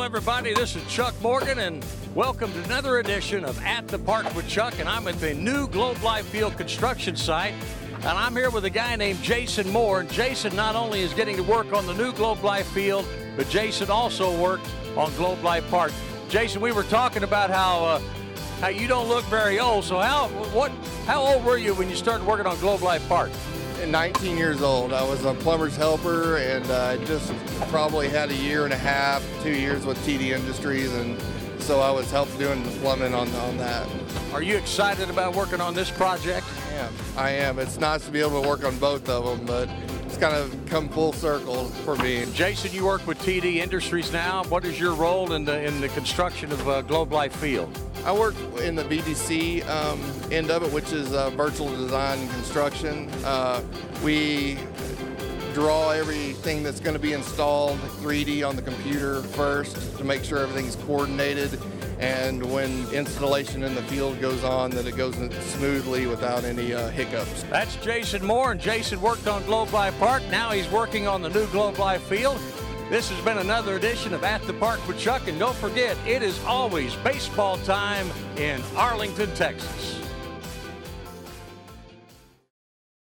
everybody. This is Chuck Morgan, and welcome to another edition of At the Park with Chuck. And I'm at the new Globe Life Field construction site, and I'm here with a guy named Jason Moore. And Jason not only is getting to work on the new Globe Life Field, but Jason also worked on Globe Life Park. Jason, we were talking about how you don't look very old. So how old were you when you started working on Globe Life Park? 19 years old. I was a plumber's helper, and I just probably had a year and a half, 2 years with TD Industries, and so I was helping doing the plumbing on that. Are you excited about working on this project? I am. It's nice to be able to work on both of them, but it's kind of come full circle for me. Jason, you work with TD Industries now. What is your role in the construction of Globe Life Field? I work in the VDC end of it, which is virtual design and construction. We draw everything that's going to be installed 3D on the computer first to make sure everything's coordinated, and when installation in the field goes on, that it goes smoothly without any hiccups. That's Jason Moore, and Jason worked on Globe Life Park. Now he's working on the new Globe Life Field. This has been another edition of At the Park with Chuck, and don't forget, it is always baseball time in Arlington, Texas.